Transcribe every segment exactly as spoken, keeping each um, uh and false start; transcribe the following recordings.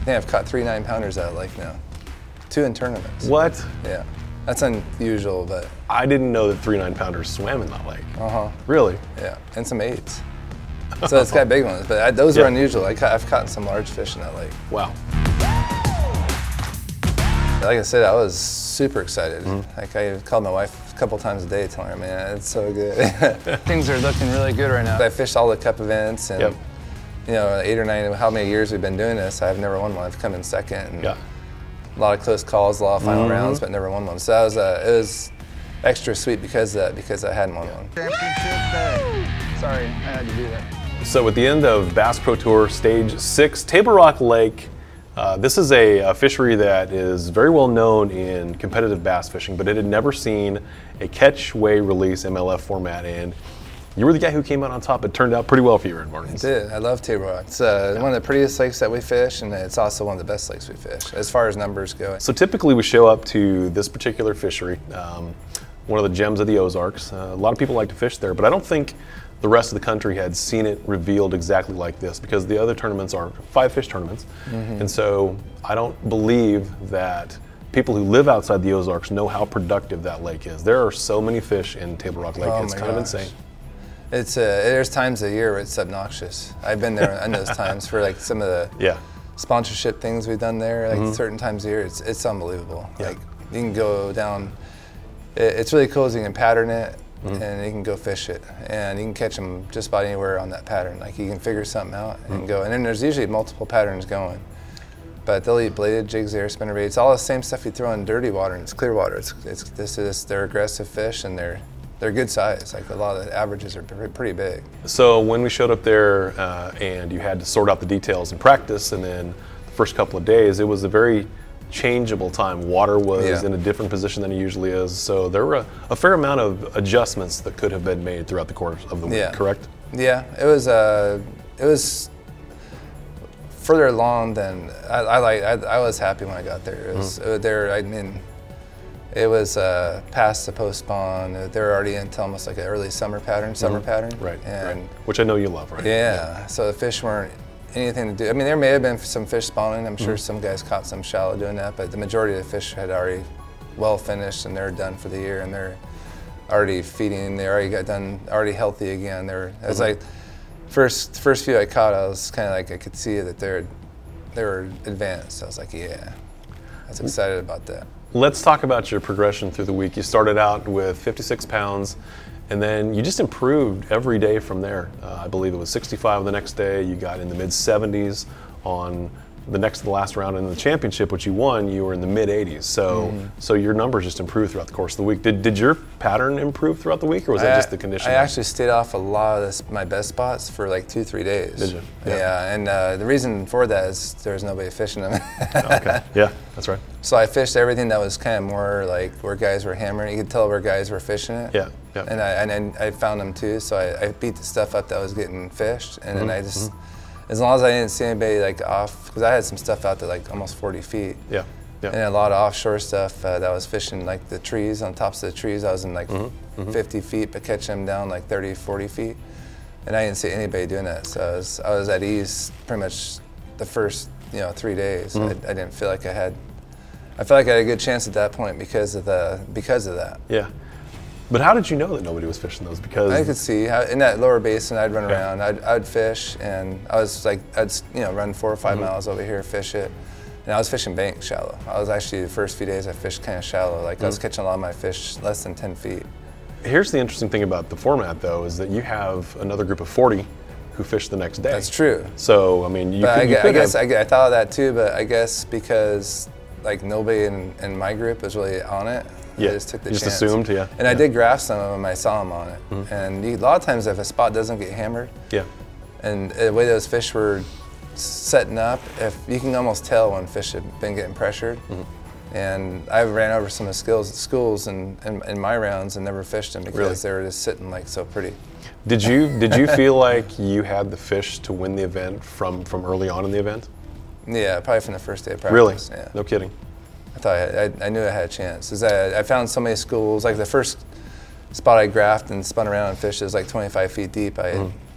think I've caught three nine pounders out of lake now. Two in tournaments. What? Yeah. That's unusual, but. I didn't know that three nine pounders swam in that lake. Uh-huh. Really? Yeah, and some eights. So it's got big ones, but I, those yeah. are unusual. I ca I've caught some large fish in that lake. Wow. Like I said, I was super excited. Mm-hmm. Like I called my wife a couple times a day telling her, man, it's so good. Things are looking really good right now. I fished all the cup events and, yep. you know, eight or nine, how many years we've been doing this, I've never won one. I've come in second. And yeah. A lot of close calls, a lot of final mm-hmm. rounds, but never won one. So that was, uh, it was extra sweet because of that, because I hadn't won one. Championship day. Sorry, I had to do that. So at the end of Bass Pro Tour Stage six, Table Rock Lake, uh, this is a, a fishery that is very well known in competitive bass fishing, but it had never seen a catch, weigh, release M L F format, and you were the guy who came out on top. It turned out pretty well for you, Aaron Martens. It did. I love Table Rock. It's uh, yeah. one of the prettiest lakes that we fish, and it's also one of the best lakes we fish, as far as numbers go. So typically we show up to this particular fishery, um, one of the gems of the Ozarks. Uh, a lot of people like to fish there, but I don't think the rest of the country had seen it revealed exactly like this, because the other tournaments are five fish tournaments. Mm-hmm. And so I don't believe that people who live outside the Ozarks know how productive that lake is. There are so many fish in Table Rock Lake, oh it's kind gosh. of insane. It's uh, there's times a year where it's obnoxious. I've been there in those times for like some of the yeah. sponsorship things we've done there, like mm-hmm. certain times a year, it's, it's unbelievable. Yeah. Like you can go down, it, it's really cool as you can pattern it, mm-hmm. and you can go fish it, and you can catch them just about anywhere on that pattern. Like you can figure something out and mm-hmm. go, and then there's usually multiple patterns going. But they'll eat bladed jigs there, spinner baits, all the same stuff you throw in dirty water, and it's clear water. It's, it's this is they're aggressive fish, and they're they're good size. Like a lot of the averages are pretty big. So when we showed up there, uh, and you had to sort out the details in practice, and then the first couple of days, it was a very changeable time. Water was yeah. in a different position than it usually is, so there were a, a fair amount of adjustments that could have been made throughout the course of the week. Yeah. Correct? Yeah, it was. Uh, it was. Further along than I, I like. I, I was happy when I got there. It was mm-hmm. uh, there. I mean, it was uh, past the post spawn. They were already into almost like an early summer pattern, summer mm-hmm. pattern. Right. And right. Which I know you love, right? Yeah, yeah. So the fish weren't anything to do. I mean, there may have been some fish spawning. I'm sure mm-hmm. some guys caught some shallow doing that, but the majority of the fish had already well finished and they're done for the year, and they're already feeding. They already got done, already healthy again. They're. It was mm-hmm. like. First, first few I caught, I was kind of like I could see that they're, they were advanced. I was like, yeah, I was excited about that. Let's talk about your progression through the week. You started out with fifty-six pounds, and then you just improved every day from there. Uh, I believe it was sixty-five the next day. You got in the mid seventies on the next to the last round in the championship, which you won. You were in the mid eighties. So, mm-hmm. so your numbers just improved throughout the course of the week. Did did your pattern improve throughout the week, or was that I, just the condition? I actually stayed off a lot of this, my best spots for like two, three days. Did you? Yeah, yeah and uh, the reason for that is there was nobody fishing them. Okay. Yeah, that's right. So I fished everything that was kind of more like where guys were hammering. You could tell where guys were fishing it. Yeah. Yeah. And I and I found them too. So I, I beat the stuff up that was getting fished, and mm-hmm. then I just. Mm-hmm. As long as I didn't see anybody like off, because I had some stuff out there like almost forty feet. Yeah, yeah. And a lot of offshore stuff uh, that was fishing like the trees, on tops of the trees. I was in like mm-hmm. Mm-hmm. fifty feet, but catching them down like thirty, forty feet. And I didn't see anybody doing that. So I was, I was at ease pretty much the first, you know, three days. Mm-hmm. I, I didn't feel like I had, I felt like I had a good chance at that point because of the, because of that. Yeah. But how did you know that nobody was fishing those? Because I could see how, in that lower basin, I'd run yeah. around, I'd, I'd fish, and I was like, I'd you know run four or five mm-hmm. miles over here, fish it, and I was fishing bank shallow. I was actually the first few days I fished kind of shallow, like mm-hmm. I was catching a lot of my fish less than ten feet. Here's the interesting thing about the format, though, is that you have another group of forty who fish the next day. That's true. So I mean, you but could, I, you I could guess have, I, I thought of that too, but I guess because like nobody in, in my group was really on it. Yeah, I just took the you chance. just assumed, yeah. And yeah. I did graph some of them. I saw them on it. Mm-hmm. And you, a lot of times, if a spot doesn't get hammered, yeah, and the way those fish were setting up, if you can almost tell when fish have been getting pressured. Mm-hmm. And I ran over some of the skills, schools in, in, in my rounds and never fished them because really? they were just sitting like so pretty. Did you did you feel like you had the fish to win the event from from early on in the event? Yeah, probably from the first day of Really? practice. Yeah. No kidding. I thought I, I, I knew I had a chance. Cause I, I found so many schools. Like the first spot I graphed and spun around and fished is like twenty-five feet deep. I had, mm-hmm.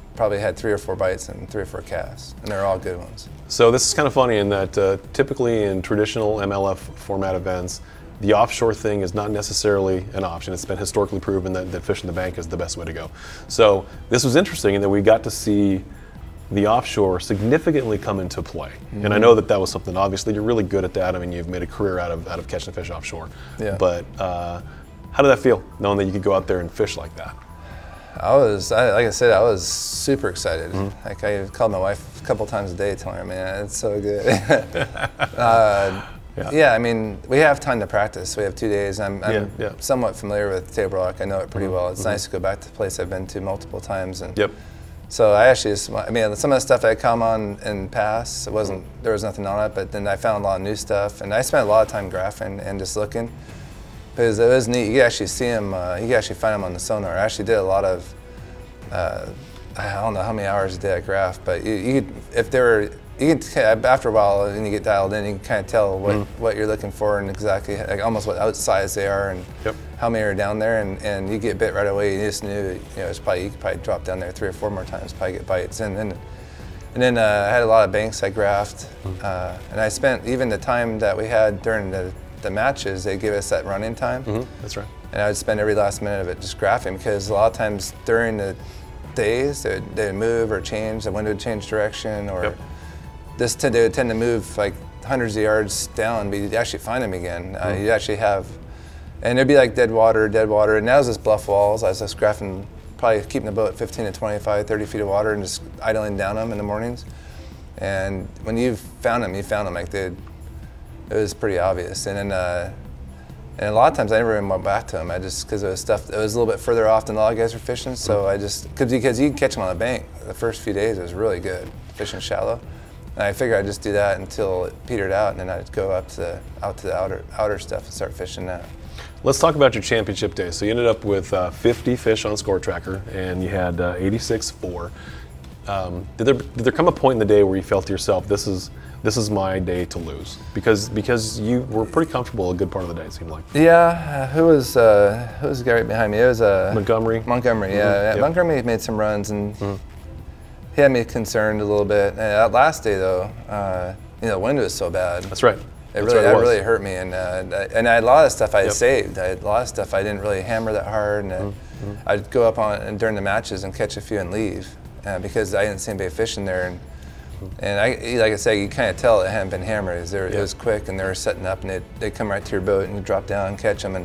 probably had three or four bites and three or four casts, and they're all good ones. So this is kind of funny in that uh, typically in traditional M L F format events, the offshore thing is not necessarily an option. It's been historically proven that, that fishing the bank is the best way to go. So this was interesting in that we got to see the offshore significantly come into play. Mm-hmm. And I know that that was something, obviously, you're really good at that. I mean, you've made a career out of, out of catching fish offshore. Yeah. But uh, how did that feel, knowing that you could go out there and fish like that? I was, I, like I said, I was super excited. Mm-hmm. Like I called my wife a couple times a day telling her, man, it's so good. uh, yeah. yeah, I mean, we have time to practice. We have two days. I'm, I'm yeah, yeah. somewhat familiar with Table Rock. I know it pretty mm-hmm. well. It's mm-hmm. nice to go back to the place I've been to multiple times. And yep. So I actually just, I mean, some of the stuff I come on in past, it wasn't, mm-hmm. there was nothing on it, but then I found a lot of new stuff. And I spent a lot of time graphing and just looking. Because it was neat. You can actually see them, uh, you can actually find them on the sonar. I actually did a lot of, uh, I don't know how many hours a day I graph, but you, you could, if they were, you can, after a while, when you get dialed in, you can kind of tell what, mm-hmm. what you're looking for and exactly, like almost what outsize they are and yep. how many are down there, and, and you get bit right away. You just knew, you know, it's probably, you could probably drop down there three or four more times, probably get bites. And then, and then uh, I had a lot of banks I graphed, mm-hmm. uh, and I spent even the time that we had during the, the matches, they give us that running time. Mm-hmm. That's right. And I would spend every last minute of it just graphing, because a lot of times during the days, they would, they would move or change, the wind would change direction, or yep. this t- they would tend to move like hundreds of yards down, but you'd actually find them again. Mm-hmm. Uh, you'd actually have, and it'd be like dead water, dead water, and that was just bluff walls. I was just graphing, probably keeping the boat fifteen to twenty-five, thirty feet of water and just idling down them in the mornings. And when you found them, you found them like they'd, it was pretty obvious. And then, uh, and a lot of times I never even went back to them. I just, because it was stuff that was a little bit further off than a lot of guys were fishing. So I just, cause, because you can catch them on the bank. The first few days it was really good, fishing shallow. And I figured I'd just do that until it petered out, and then I'd go up to, out to the outer, outer stuff and start fishing that. Let's talk about your championship day. So you ended up with uh, fifty fish on Score Tracker, and you had uh, eighty-six four. Um, did there did there come a point in the day where you felt to yourself, this is this is my day to lose? Because because you were pretty comfortable a good part of the day, it seemed like. Yeah, who was uh, who was the guy right behind me? It was uh, Montgomery. Montgomery, yeah. Mm-hmm. Yep. Montgomery made some runs, and mm-hmm. he had me concerned a little bit. And that last day though, uh, you know, the wind was so bad. That's right. It That's really, right, it that was. really hurt me, and uh, and I had a lot of stuff I had Yep. saved. I had a lot of stuff I didn't really hammer that hard, and mm-hmm. I'd go up on and during the matches and catch a few and leave, uh, because I didn't see anybody fishing there, and and I, like I said, you kind of tell it hadn't been hammered. It was, Yep. it was quick, and they were setting up, and they they come right to your boat, and you drop down and catch them, and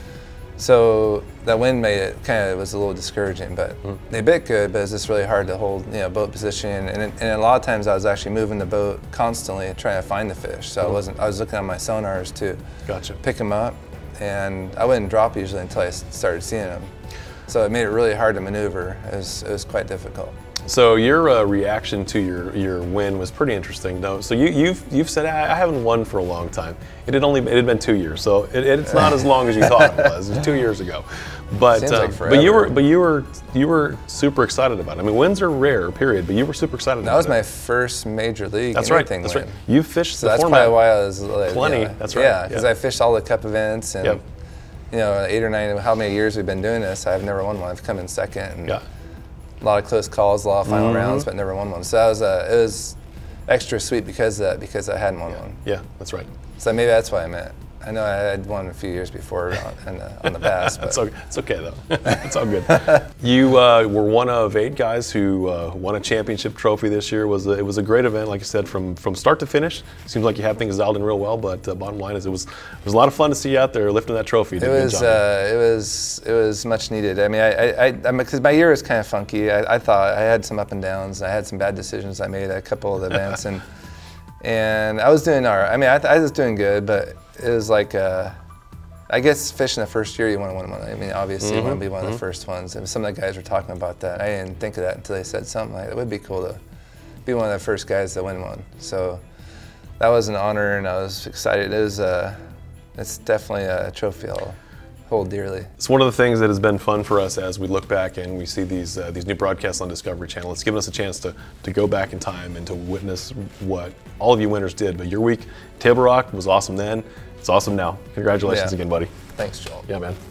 so that wind made it kind of was a little discouraging. But mm-hmm. they bit good, but it's just really hard to hold, you know, boat position, and it, and a lot of times I was actually moving the boat constantly trying to find the fish. So mm-hmm. I wasn't. I was looking on my sonars to gotcha. pick them up, and I wouldn't drop usually until I started seeing them. So it made it really hard to maneuver. It was, it was quite difficult. So your uh, reaction to your, your win was pretty interesting, though. So you, you've you've said I, I haven't won for a long time. It had only it had been two years, so it, it's not as long as you thought it was. It was two years ago, but Seems uh, like forever. but you were but you were you were super excited about it. I mean, wins are rare, period. But you were super excited. That about was it. my first major league. That's right. anything That's win. right. You fished So the that's format. probably why I was like, Plenty. Yeah. That's right. Yeah, because yeah. I fished all the cup events, and Yep. you know, eight or nine. How many years we've been doing this? I've never won one. I've come in second. And Yeah. A lot of close calls, a lot of final mm-hmm. rounds, but never won one. So that was uh, it was extra sweet because of that, because I hadn't won yeah. one. Yeah, that's right. So maybe that's why I meant. I know I had won a few years before on, on, on the bass. But It's okay, it's okay though. It's all good. You uh, were one of eight guys who uh, won a championship trophy this year. It was a, it was a great event, like I said, from from start to finish. Seems like you had things dialed in real well. But uh, bottom line is, it was it was a lot of fun to see you out there lifting that trophy. You It did a good was job. uh, it was it was much needed. I mean, I I, I because my year was kind of funky. I, I thought I had some up and downs. I had some bad decisions I made at a couple of events, and and I was doing all right. I mean, I, I was doing good, but it was like. Uh, I guess fishing the first year, you want to win one. I mean, obviously, mm-hmm. you want to be one of mm-hmm. the first ones. And some of the guys were talking about that. I didn't think of that until they said something like, it would be cool to be one of the first guys to win one. So that was an honor, and I was excited. It was, uh, it's definitely a trophy I'll hold dearly. It's one of the things that has been fun for us as we look back and we see these uh, these new broadcasts on Discovery Channel. It's given us a chance to, to go back in time and to witness what all of you winners did. But your week, Table Rock, was awesome then. It's awesome now. Congratulations Yeah. again, buddy. Thanks, Joel. Yeah, man.